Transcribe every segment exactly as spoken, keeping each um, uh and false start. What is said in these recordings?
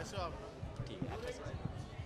कैसे हो आप? ठीक है, आप कैसे हैं?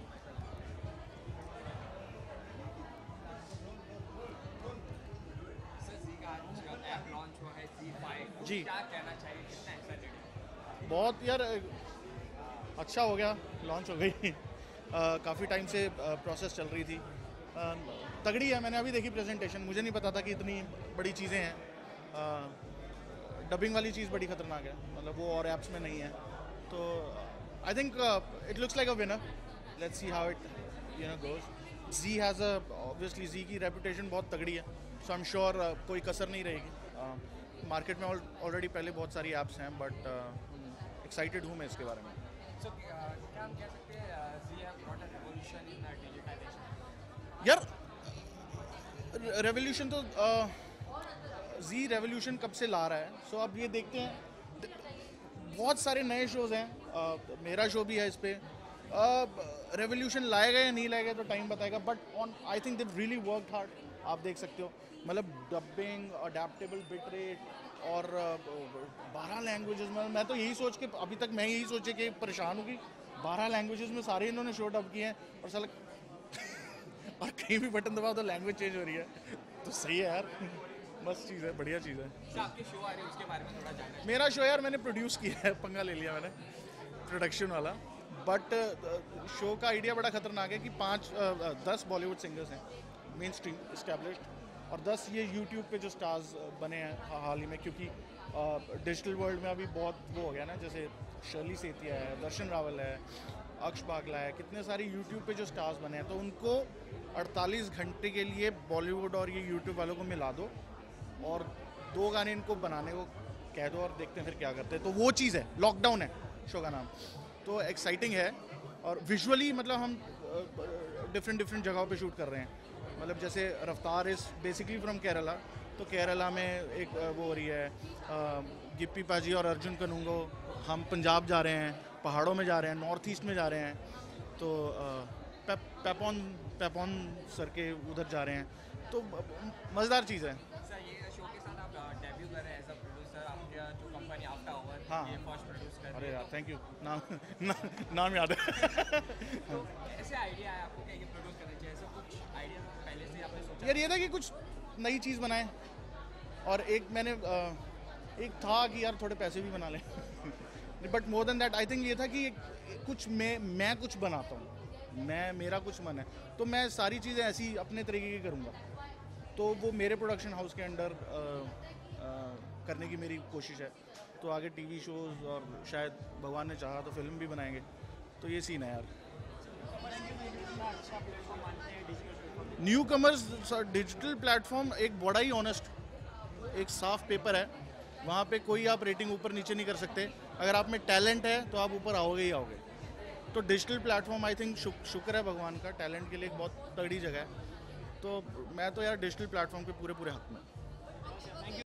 सर जी का आज ऐप लॉन्च हुआ है ज़ी फाइव, जी। क्या कहना चाहिए, कितना एक्साइटेड है? बहुत यार अच्छा हो गया, लॉन्च हो गई। काफ़ी टाइम से प्रोसेस चल रही थी। अ, तगड़ी है, मैंने अभी देखी प्रेजेंटेशन, मुझे नहीं पता था कि इतनी बड़ी चीज़ें हैं। डबिंग वाली चीज़ बड़ी खतरनाक है, मतलब वो और ऐप्स में नहीं है। तो I think it looks like a winner, let's see how it you know goes. Zee has a obviously Zee की रेपुटेशन बहुत तगड़ी है, सो आई एम श्योर कोई कसर नहीं रहेगी। मार्केट में ऑलरेडी पहले बहुत सारी ऐप्स हैं, बट एक्साइटेड हूँ मैं इसके बारे में। सो क्या हम कह सकते हैं Zee have brought a revolution in digitisation? यार रेवोल्यूशन तो जी रेवोल्यूशन कब से ला रहा है, सो so, अब ये देखते हैं। बहुत सारे नए शोज़ हैं, uh, मेरा शो भी है इस पर। रेवोल्यूशन लाएगा या नहीं लाएगा तो टाइम बताएगा, but on I think they really worked hard. आप देख सकते हो, मतलब डबिंग, अडेप्टेबल बिट रेट और बारह लैंग्वेजेस में। मैं तो यही सोच के अभी तक मैं यही सोचे कि परेशान हूँ कि बारह लैंग्वेजेस में सारे इन्होंने शो डब किए हैं, और साला और कहीं भी बटन दबाओ तो लैंग्वेज चेंज हो रही है। तो सही है यार, मस्त चीज़ है, बढ़िया चीज़ है। सर आपके शो आ रहे हैं उसके बारे में थोड़ा जानना मेरा शो यार मैंने प्रोड्यूस किया है, पंगा ले लिया मैंने प्रोडक्शन वाला। बट शो का आइडिया बड़ा खतरनाक है कि पाँच uh, दस बॉलीवुड सिंगर्स हैं मेन स्ट्रीम इस्टेब्लिश्ड, और दस ये यूट्यूब पे जो स्टार्स बने हैं हाल ही में, क्योंकि डिजिटल uh, वर्ल्ड में अभी बहुत वो हो गया ना, जैसे शर्ली सेतिया है, दर्शन रावल है, अक्ष बागला है, कितने सारे यूट्यूब पे जो स्टार्स बने हैं, तो उनको अड़तालीस घंटे के लिए बॉलीवुड और ये यूट्यूब वालों को मिला दो और दो गाने इनको बनाने को कह दो और देखते हैं फिर क्या करते हैं। तो वो चीज़ है, लॉकडाउन है शो का नाम। तो एक्साइटिंग है, और विजुअली मतलब हम डिफरेंट डिफरेंट जगहों पे शूट कर रहे हैं। मतलब जैसे रफ्तार इज़ बेसिकली फ्रॉम केरला, तो केरला में एक वो हो रही है गिप्पी पाजी और अर्जुन कनूंगो। हम पंजाब जा रहे हैं, पहाड़ों में जा रहे हैं, नॉर्थ ईस्ट में जा रहे हैं, तो पेप पेपॉन पेपॉन सर के उधर जा रहे हैं। तो मज़ेदार चीज़ है। सर ये शो के साथ आप डेब्यू कर रहे हैं एज अ प्रोड्यूसर, आपका जो कंपनी आफ्टर आवर हाँ। ये फर्स्ट प्रोड्यूस कर अरे रही है, यार थैंक यू, नाम ना, नाम याद है। तो ऐसे आइडिया आया आपको कि ये प्रोड्यूस करना चाहिए, ऐसा कुछ आइडिया पहले से आपने सोचा? यार ये था कि कुछ नई चीज़ बनाएं, और एक मैंने अ, एक था कि यार थोड़े पैसे भी बना लें। But more than that I think ये था कि कुछ मैं मैं कुछ बनाता हूँ, मैं मेरा कुछ मन है, तो मैं सारी चीज़ें ऐसी अपने तरीके की करूँगा। तो वो मेरे प्रोडक्शन हाउस के अंडर आ, आ, करने की मेरी कोशिश है। तो आगे टीवी शोज़ और शायद भगवान ने चाहा तो फिल्म भी बनाएंगे। तो ये सीन है यार। न्यू कमर्स डिजिटल प्लेटफॉर्म एक बड़ा ही ऑनेस्ट, एक साफ पेपर है, वहाँ पे कोई आप रेटिंग ऊपर नीचे नहीं कर सकते। अगर आप में टैलेंट है तो आप ऊपर आओगे ही आओगे। तो डिजिटल प्लेटफॉर्म आई थिंक शुक, शुक्र है भगवान का, टैलेंट के लिए एक बहुत तगड़ी जगह है। तो मैं तो यार डिजिटल प्लेटफॉर्म के पूरे पूरे हक में।